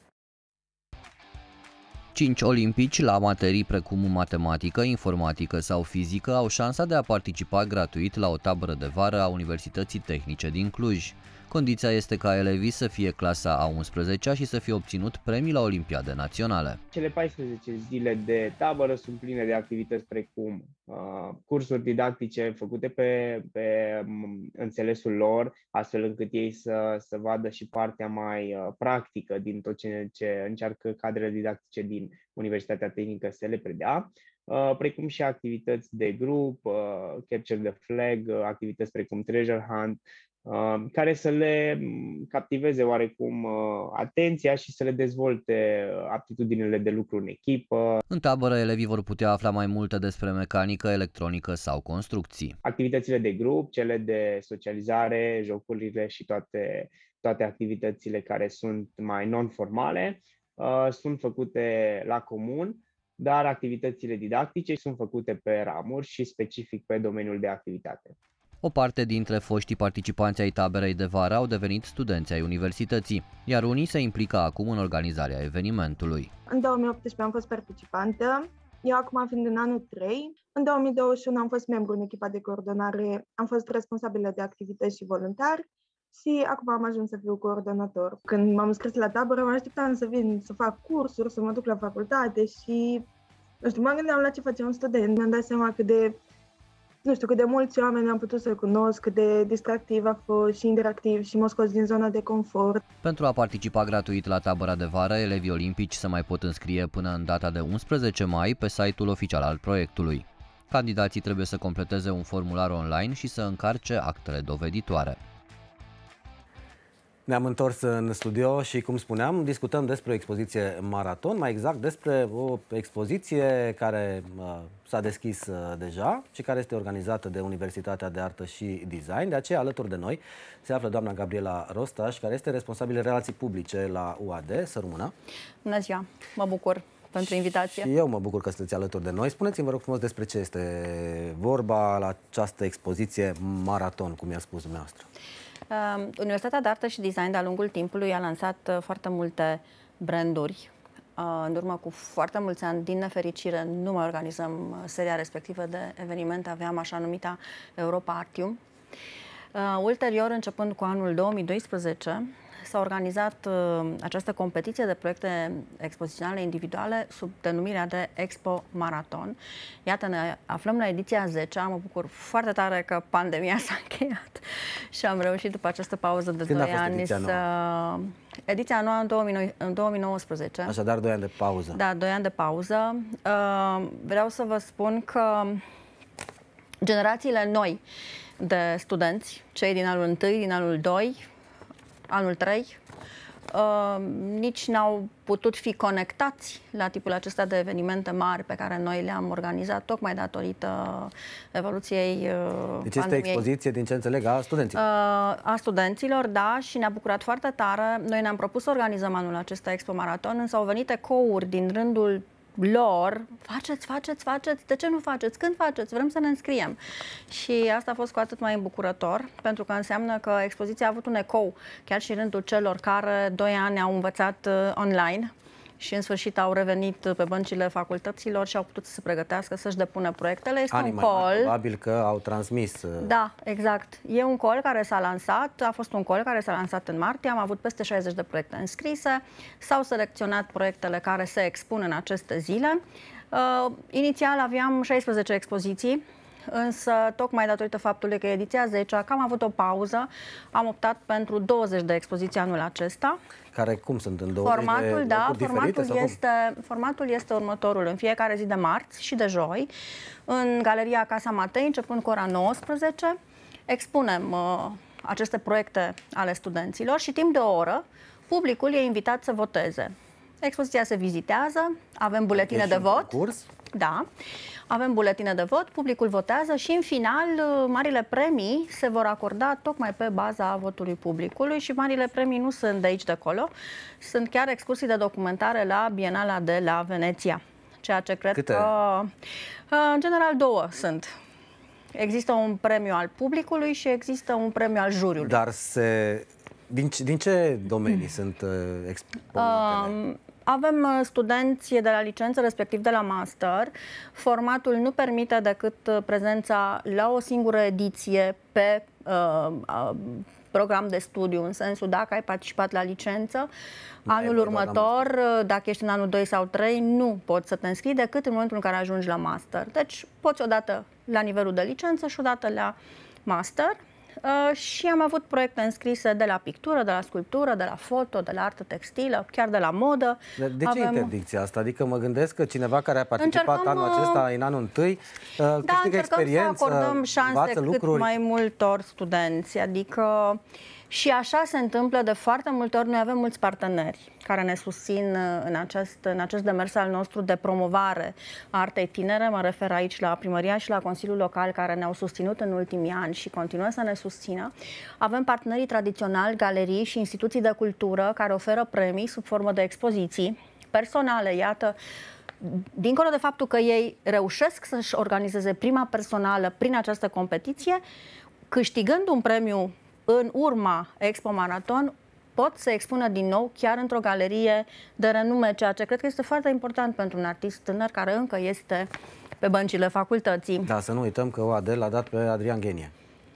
Cinci olimpici la materii precum matematică, informatică sau fizică au șansa de a participa gratuit la o tabără de vară a Universității Tehnice din Cluj. Condiția este ca elevii să fie clasa a unsprezecea și să fie obținut premii la olimpiade naționale. Cele paisprezece zile de tabără sunt pline de activități precum uh, cursuri didactice făcute pe, pe înțelesul lor, astfel încât ei să, să vadă și partea mai uh, practică din tot ce, ce încearcă cadrele didactice din Universitatea Tehnică să le predea. precum și activități de grup, capture the flag, activități precum treasure hunt, care să le captiveze oarecum atenția și să le dezvolte aptitudinile de lucru în echipă. În tabără, elevii vor putea afla mai multe despre mecanică, electronică sau construcții. Activitățile de grup, cele de socializare, jocurile și toate, toate activitățile care sunt mai non-formale sunt făcute la comun, dar activitățile didactice sunt făcute pe ramuri și specific pe domeniul de activitate. O parte dintre foștii participanți ai taberei de vară au devenit studenți ai universității, iar unii se implică acum în organizarea evenimentului. În două mii optsprezece am fost participantă, eu acum fiind în anul trei. În două mii douăzeci și unu am fost membru în echipa de coordonare, am fost responsabilă de activități și voluntari și acum am ajuns să fiu coordonator. Când m-am înscris la tabără, mă așteptam să vin să fac cursuri, să mă duc la facultate și, nu știu, mă gândeam la ce face un student. Mi-am dat seama cât de Nu știu, cât de mulți oameni am putut să cunosc, cât de distractiv a fost și interactiv și m-a scos din zona de confort. Pentru a participa gratuit la tabăra de vară, elevii olimpici se mai pot înscrie până în data de unsprezece mai pe site-ul oficial al proiectului. Candidații trebuie să completeze un formular online și să încarce actele doveditoare. Ne-am întors în studio și, cum spuneam, discutăm despre o expoziție maraton, mai exact despre o expoziție care uh, s-a deschis uh, deja și care este organizată de Universitatea de Artă și Design. De aceea, alături de noi se află doamna Gabriela Rostaș, care este responsabilă relații publice la U A D. Să rămână! Bună ziua! Mă bucur pentru invitație. Și eu mă bucur că sunteți alături de noi. Spuneți-mi, vă rog frumos, despre ce este vorba la această expoziție maraton, cum i-a spus dumneavoastră. Universitatea de Artă și Design de-a lungul timpului a lansat foarte multe branduri. În urmă cu foarte mulți ani, din nefericire, nu mai organizăm seria respectivă de evenimente, aveam așa numita Europa Artium. Ulterior, începând cu anul două mii doisprezece, s-a organizat uh, această competiție de proiecte expoziționale individuale sub denumirea de Expo Maraton. Iată, ne aflăm la ediția zece. Mă bucur foarte tare că pandemia s-a încheiat și am reușit după această pauză de Când doi ani ediția să... Nouă? Ediția nouă în două mii nouăsprezece. Așadar, doi ani de pauză. Da, doi ani de pauză. Uh, vreau să vă spun că generațiile noi de studenți, cei din anul întâi, din anul doi, anul trei, uh, nici n-au putut fi conectați la tipul acesta de evenimente mari pe care noi le-am organizat, tocmai datorită evoluției uh, Deci este expoziție, din ce înțeleg, a studenților. Uh, a studenților, da, și ne-a bucurat foarte tare. Noi ne-am propus să organizăm anul acesta Expo Maraton, însă au venit ecouri din rândul lor, faceți, faceți, faceți, de ce nu faceți, când faceți, vrem să ne înscriem. Și asta a fost cu atât mai îmbucurător, pentru că înseamnă că expoziția a avut un ecou, chiar și în rândul celor care doi ani au învățat uh, online și în sfârșit au revenit pe băncile facultăților și au putut să se pregătească, să-și depună proiectele. Este Anii un call. Probabil că au transmis. Uh... Da, exact. E un call care s-a lansat, a fost un call care s-a lansat în martie, am avut peste șaizeci de proiecte înscrise, s-au selecționat proiectele care se expun în aceste zile. Uh, inițial aveam șaisprezece expoziții, însă tocmai datorită faptului că ediția zece, că am avut o pauză, am optat pentru douăzeci de expoziții anul acesta. Care cum sunt în douăzeci formatul, de da, formatul sau este, formatul este următorul. În fiecare zi de marți și de joi, în Galeria Casa Matei, începând cu ora nouăsprezece, expunem uh, aceste proiecte ale studenților și timp de o oră publicul e invitat să voteze. Expoziția se vizitează, avem buletine de vot. Curs? Da. Avem buletine de vot, publicul votează și în final marile premii se vor acorda tocmai pe baza votului publicului și marile premii nu sunt de aici de acolo, sunt chiar excursii de documentare la Bienala de la Veneția, ceea ce cred Câte? că în general două sunt. Există un premiu al publicului și există un premiu al juriului. Dar se... din, din ce domenii mm. sunt uh, exponatele? Um, Avem studenți de la licență, respectiv de la master. Formatul nu permite decât prezența la o singură ediție pe uh, uh, program de studiu, în sensul dacă ai participat la licență. Anul următor, dacă ești în anul doi sau trei, nu poți să te înscrii decât în momentul în care ajungi la master. Deci poți odată la nivelul de licență și odată la master. Uh, și am avut proiecte înscrise de la pictură, de la sculptură, de la foto, de la artă textilă, chiar de la modă. De, de ce Avem... interdicția asta? Adică mă gândesc că cineva care a participat încercăm, anul acesta, în anul întâi, uh, da, câștigă experiență, să acordăm șanse cât lucruri. mai multor studenți, adică și așa se întâmplă de foarte multe ori. Noi avem mulți parteneri care ne susțin în acest, în acest demers al nostru de promovare a artei tinere. Mă refer aici la primăria și la Consiliul Local, care ne-au susținut în ultimii ani și continuă să ne susțină. Avem partenerii tradiționali, galerii și instituții de cultură care oferă premii sub formă de expoziții personale. Iată, dincolo de faptul că ei reușesc să-și organizeze prima personală prin această competiție, câștigând un premiu în urma Expo Marathon, pot să expună din nou chiar într-o galerie de renume, ceea ce cred că este foarte important pentru un artist tânăr care încă este pe băncile facultății. Da, să nu uităm că O A D l-a dat pe Adrian Ghenie.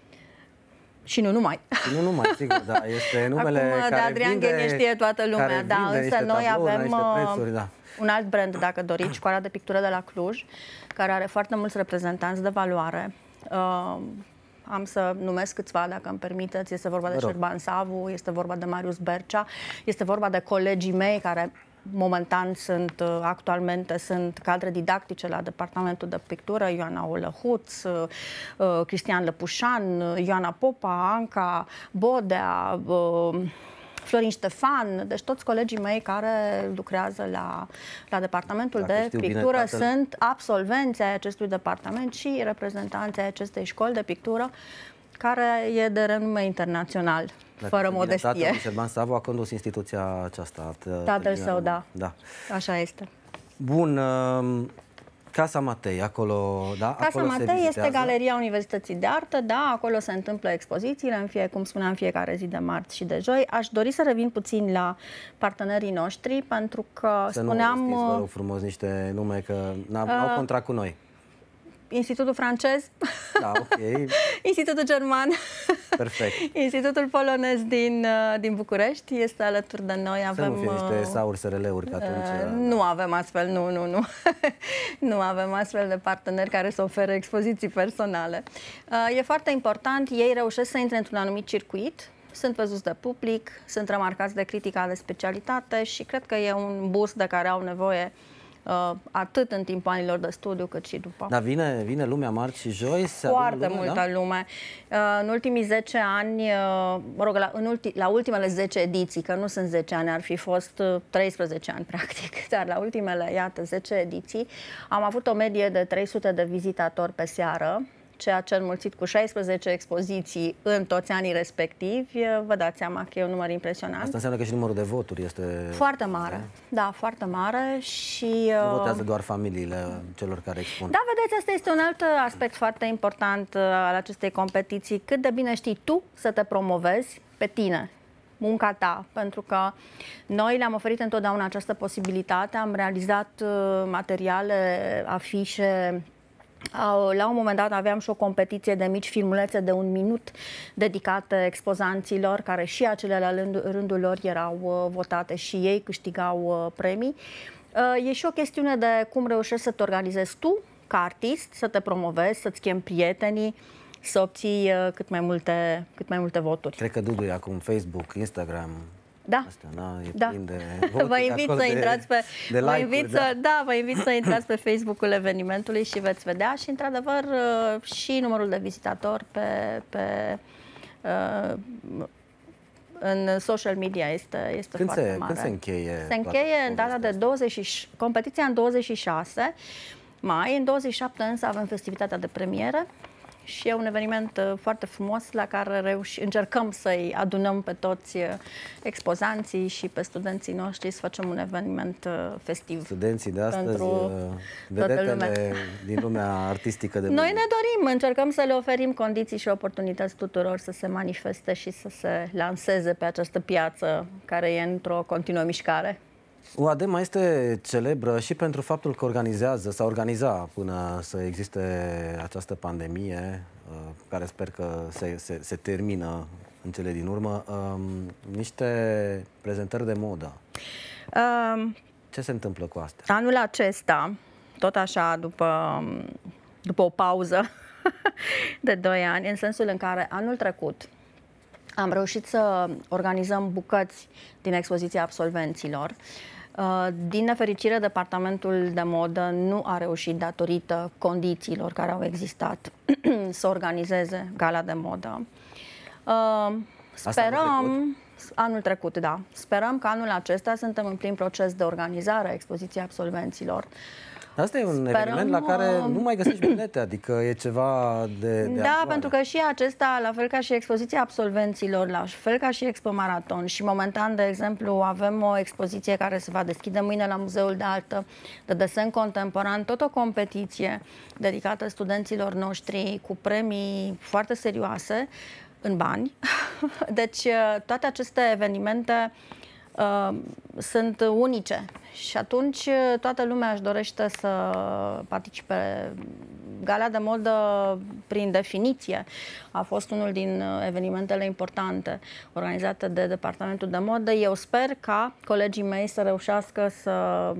Și nu numai. Și nu numai, sigur, da. Este numele Acum, care de Adrian vinde, Ghenie știe toată lumea, da, însă noi tablouri, avem prețuri, da. un alt brand, dacă doriți, Școala de Pictură de la Cluj, care are foarte mulți reprezentanți de valoare. Uh, Am să numesc câțiva, dacă îmi permiteți. Este vorba de Șerban Savu, este vorba de Marius Bercea, este vorba de colegii mei care momentan sunt, actualmente, sunt cadre didactice la Departamentul de Pictură, Ioana Olăhuț, Cristian Lăpușan, Ioana Popa, Anca Bodea, Florin Ștefan, deci toți colegii mei care lucrează la, la Departamentul Dacă de Pictură bine, sunt absolvenți ai acestui departament și reprezentanți ai acestei școli de pictură, care e de renume internațional, Dacă fără modestie. Tatăl Șerban Savu a condus instituția aceasta. Tatăl său, da. da. Așa este. Bun. Casa Matei, acolo, da? Casa acolo Matei este galeria Universității de Artă, da, acolo se întâmplă expozițiile, în fie, cum spuneam, fiecare zi de marți și de joi. Aș dori să revin puțin la partenerii noștri, pentru că să spuneam... Să nu vă rog frumos niște nume, că n-au uh, contract cu noi. Institutul francez, da, okay. Institutul german, perfect. Institutul polonez din, din București este alături de noi. Avem, să nu fie niște sauri S R L-uri, că atunci... Uh, nu avem astfel, nu, nu, nu. Nu avem astfel de parteneri care să ofere expoziții personale. Uh, e foarte important, ei reușesc să intre într-un anumit circuit, sunt văzuți de public, sunt remarcați de critica de specialitate și cred că e un boost de care au nevoie Uh, atât în timpul anilor de studiu, cât și după. Dar vine, vine lumea marți și joi? Foarte lume, multă da? lume. Uh, în ultimii zece ani, uh, mă rog, la, în ulti, la ultimele zece ediții, că nu sunt zece ani, ar fi fost treisprezece ani, practic, dar la ultimele, iată, zece ediții, am avut o medie de trei sute de vizitatori pe seară, ceea ce înmulțit cu șaisprezece expoziții în toți anii respectivi, vă dați seama că e un număr impresionant. Asta înseamnă că și numărul de voturi este... Foarte mare, da, foarte mare și... Nu votează doar familiile celor care expun. Da, vedeți, asta este un alt aspect foarte important al acestei competiții. Cât de bine știi tu să te promovezi pe tine, munca ta, pentru că noi le-am oferit întotdeauna această posibilitate, am realizat materiale, afișe. La un moment dat aveam și o competiție de mici filmulețe de un minut dedicate expozanților, care și acele la rândul lor erau votate și ei câștigau premii. E și o chestiune de cum reușești să te organizezi tu, ca artist, să te promovezi, să-ți chemi prietenii, să obții cât mai multe, cât mai multe voturi. Cred că Dudu e acum Facebook, Instagram... Da. Asta, da, e da. De vă invit să intrați pe de vă invit da. Să, da, vă invit să intrați pe Facebook-ul evenimentului și veți vedea și într-adevăr și numărul de vizitatori pe, pe uh, în social media este, este când foarte se, mare. Când se încheie? Se încheie în data de douăzeci, competiția în douăzeci și șase mai, în douăzeci și șapte însă avem festivitatea de premiere. Și e un eveniment uh, foarte frumos la care reuși, încercăm să-i adunăm pe toți uh, expozanții și pe studenții noștri să facem un eveniment uh, festiv. Studenții de astăzi, uh, vedetele din lumea artistică de Noi ne dorim, încercăm să le oferim condiții și oportunități tuturor să se manifeste și să se lanseze pe această piață care e într-o continuă mișcare. U A D mai este celebră și pentru faptul că organizează, sau organiza până să existe această pandemie, care sper că se, se, se termină în cele din urmă, um, niște prezentări de modă. Um, Ce se întâmplă cu astea? Anul acesta, tot așa, după, după o pauză de doi ani, în sensul în care anul trecut am reușit să organizăm bucăți din expoziția absolvenților. Din nefericire, departamentul de modă nu a reușit, datorită condițiilor care au existat, să organizeze gala de modă. Sperăm, anul trecut, da. Sperăm că anul acesta suntem în plin proces de organizare a expoziției absolvenților. Asta e un Sperăm, eveniment la care nu mai găsești bilete, adică e ceva de, de Da, actuare. pentru că și acesta, la fel ca și expoziția absolvenților, la fel ca și Expo Maraton și momentan, de exemplu, avem o expoziție care se va deschide mâine la Muzeul de Artă de Desen Contemporan, tot o competiție dedicată studenților noștri cu premii foarte serioase în bani. Deci toate aceste evenimente uh, sunt unice și atunci toată lumea își dorește să participe. Gala de modă, prin definiție, a fost unul din evenimentele importante organizate de Departamentul de Modă. Eu sper ca colegii mei să reușească să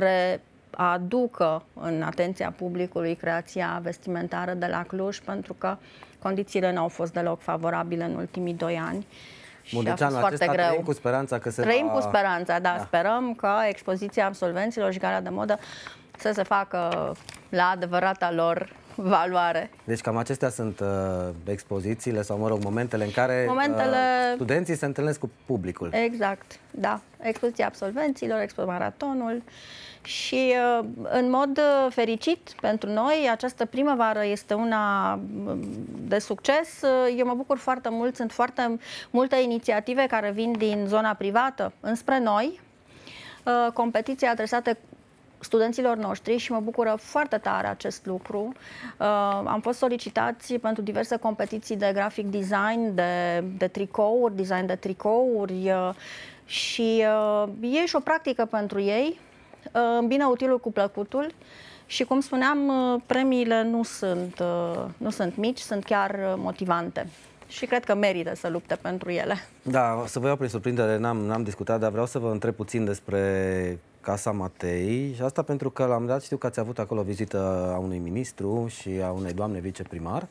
readucă în atenția publicului creația vestimentară de la Cluj, pentru că condițiile n-au fost deloc favorabile în ultimii doi ani. Bun, deci anul acesta trăim cu speranța că se Trăim va... cu speranța, da. da. Sperăm ca expoziția absolvenților și gala de modă să se facă la adevărata lor valoare. Deci cam acestea sunt uh, expozițiile sau, mă rog, momentele în care Momentele... uh, studenții se întâlnesc cu publicul. Exact, da. Expoziția absolvenților, Expo Maratonul. Și în mod fericit pentru noi, această primăvară este una de succes. Eu mă bucur foarte mult, sunt foarte multe inițiative care vin din zona privată înspre noi, competiții adresate studenților noștri și mă bucură foarte tare acest lucru. Am fost solicitați pentru diverse competiții de graphic design, de, de tricouri, design de tricouri și e și o practică pentru ei. Îmbină utilul cu plăcutul și, cum spuneam, premiile nu sunt, nu sunt mici, sunt chiar motivante și cred că merită să lupte pentru ele. Da, să vă iau prin surprindere, n-am, n-am discutat, dar vreau să vă întreb puțin despre Casa Matei și asta pentru că la un moment dat știu că ați avut acolo o vizită a unui ministru și a unei doamne viceprimar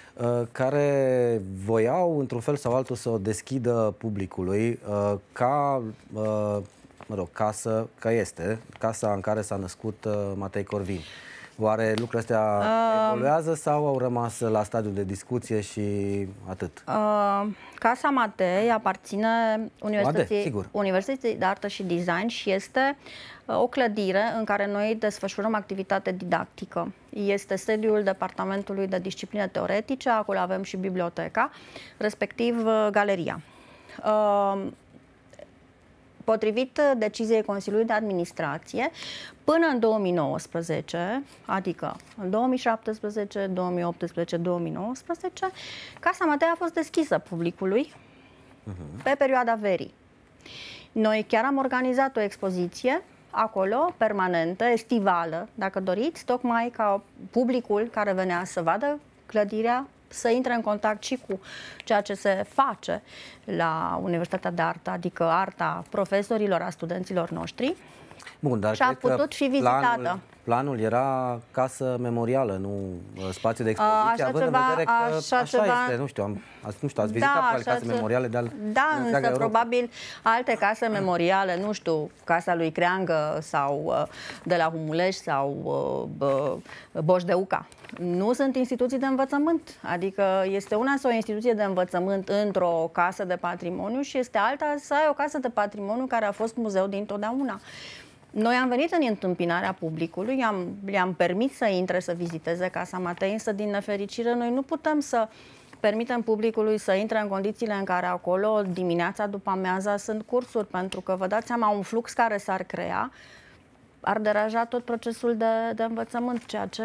care voiau, într-un fel sau altul, să o deschidă publicului ca... mă rog, casă, că este, casa în care s-a născut uh, Matei Corvin. Oare lucrurile astea uh, evoluează sau au rămas la stadiul de discuție și atât? Uh, Casa Matei aparține Universității, Ade, Universității de Artă și Design și este uh, o clădire în care noi desfășurăm activitate didactică. Este sediul Departamentului de Discipline Teoretice, acolo avem și biblioteca, respectiv uh, galeria. Uh, Potrivit deciziei Consiliului de Administrație, până în două mii nouăsprezece, adică în două mii șaptesprezece, două mii optsprezece, două mii nouăsprezece, Casa Matei a fost deschisă publicului uh-huh. pe perioada verii. Noi chiar am organizat o expoziție acolo, permanentă, estivală, dacă doriți, tocmai ca publicul care venea să vadă clădirea să intre în contact și cu ceea ce se face la Universitatea de Artă, adică arta profesorilor, a studenților noștri. Bun, dar și a putut fi vizitată. Planul, planul era casă memorială, nu spațiu de expoziție, având ceva, în vedere că așa, așa ceva... este, nu știu, am, nu știu, ați vizitat da, probabil case ce... memoriale de al Da, însă Europa. probabil alte case memoriale, nu știu, Casa lui Creangă sau uh, de la Humulești sau uh, Boș de Uca. Nu sunt instituții de învățământ, adică este una să o instituție de învățământ într-o casă de patrimoniu și este alta să ai o casă de patrimoniu care a fost muzeu dintotdeauna. Noi am venit în întâmpinarea publicului, i-am, le-am permis să intre să viziteze Casa Matei, însă din nefericire noi nu putem să permitem publicului să intre în condițiile în care acolo dimineața după amiaza sunt cursuri, pentru că vă dați seama, un flux care s-ar crea ar deranja tot procesul de, de învățământ, ceea ce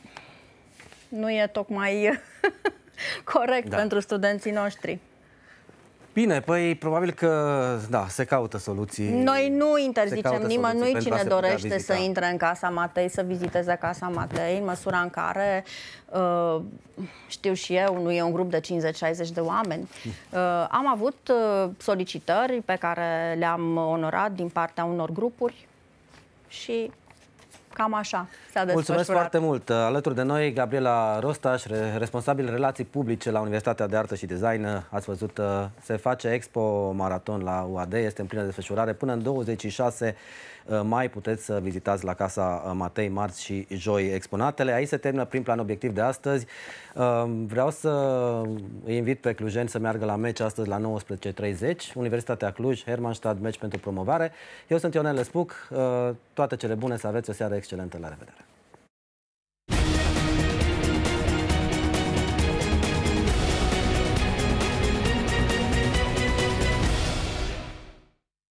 nu e tocmai corect da. pentru studenții noștri. Bine, păi probabil că, da, se caută soluții. Noi nu interzicem nimănui cine dorește să intre în Casa Matei, să viziteze Casa Matei, în măsura în care, uh, știu și eu, nu e un grup de cincizeci șaizeci de oameni. Uh, am avut uh, solicitări pe care le-am onorat din partea unor grupuri și cam așa s-a desfășurat. Mulțumesc foarte mult. Alături de noi, Gabriela Rostaș, responsabil relații publice la Universitatea de Artă și Design. Ați văzut, se face Expo Maraton la U A D, este în plină desfășurare. Până în douăzeci și șase mai puteți să vizitați la Casa Matei, marți și joi exponatele. Aici se termină prim plan obiectiv de astăzi. Vreau să îi invit pe clujeni să meargă la meci astăzi la nouăsprezece treizeci. Universitatea Cluj, Hermannstadt, meci pentru promovare. Eu sunt Ionel Lespuc. Toate cele bune, să aveți o seară excelentă. La revedere!